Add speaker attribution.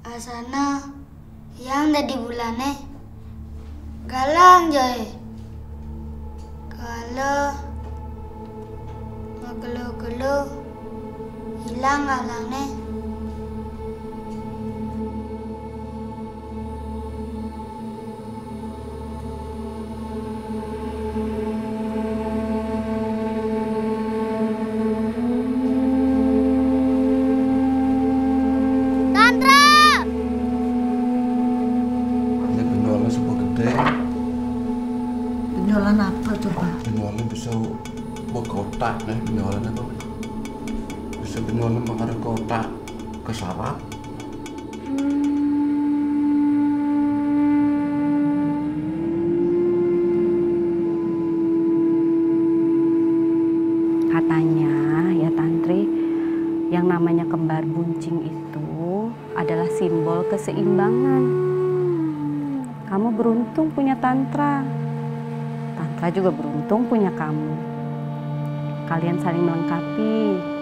Speaker 1: Asana yang dari bulane galang jahe. Kalau ngegelo-gelo hilang galangnya.
Speaker 2: Penjualan apa tuh, Pak?
Speaker 3: Penjualan bisa buat kotak nih, penjualan apa? Bisa penjualan mengarah kotak ke sarap.
Speaker 4: Katanya ya Tantri, yang namanya kembar buncing itu adalah simbol keseimbangan. Kamu beruntung punya Tantra. Tantra juga beruntung punya kamu. Kalian saling melengkapi.